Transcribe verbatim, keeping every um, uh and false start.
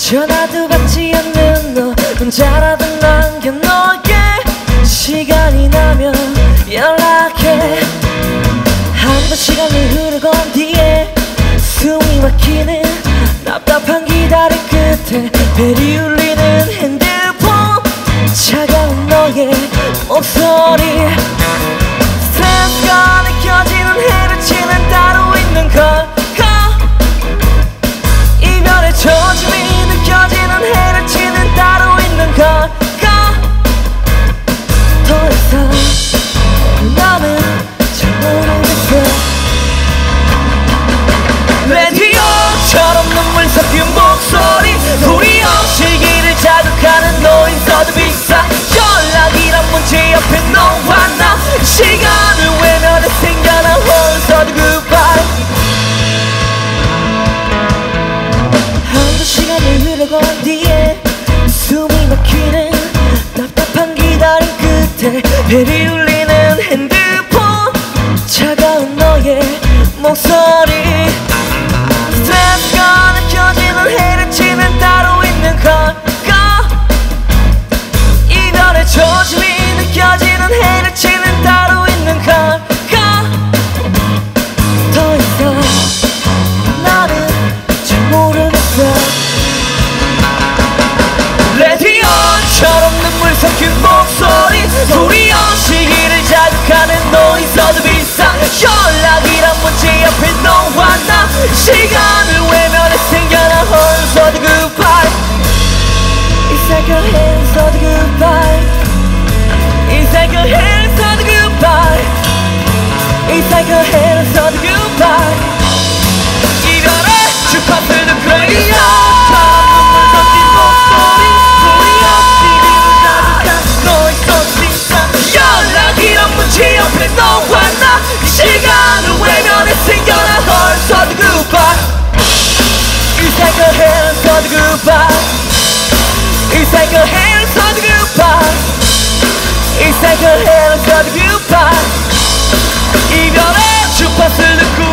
전화도 받지 않는 너 문자라도 남겨 너에게 시간이 나면 연락해. 한두 시간이 흐르건 뒤에 숨이 막히는 답답한 기다림 끝에 벨이 울리는 핸드폰 차가운 너의 목소리 스트레스가 느껴지는 해를 치는 따로 있는 걸까 이별의 조짐이 느껴지는 해를 치는 따로 있는 걸까 더 이상 나는 잘 모르겠어. 라디오처럼 눈물 섞인 목소리 소리 없이 귀를 자극하는 노이즈도 비싸. 연락이란 문제 옆에 너와 나 시간을 외면해 생겨나 홀서도 goodbye. 한두 시간을 흐르건 뒤에 숨이 막히는 답답한 기다림 끝에 벨이 울리는 핸드폰 차가운 너의 목소리 스트레스가 느껴지는 해를 치는 따로 있는 걸까 이별의 조짐이 느껴지는 해를 치는 따로 있는 걸까 더 이상 나는 잘 모르겠어. 라디오처럼 눈물 섞인 목소리 소리 없이 귀를 자극하는 노이즈도 비싸. 연락이란 문제 옆에 너와 나 시간을 외면해 생겨나 홀서도 goodbye. It's like a 홀서도 goodbye. It's like a 홀서도 goodbye. It's like a 홀서도 goodbye. 이별의 주파수를 듣고 눈물 섞인 목소리 소리 없이 귀를 자극한 노이즈도 비싸. 연락이란 문제 옆에 너와 나 시간을 외면해 생겨나 홀서도 goodbye. It's like a 홀서도 goodbye. It's like a 홀서도 goodbye. It's like a 홀서도 goodbye. 이별의 주파수를 듣고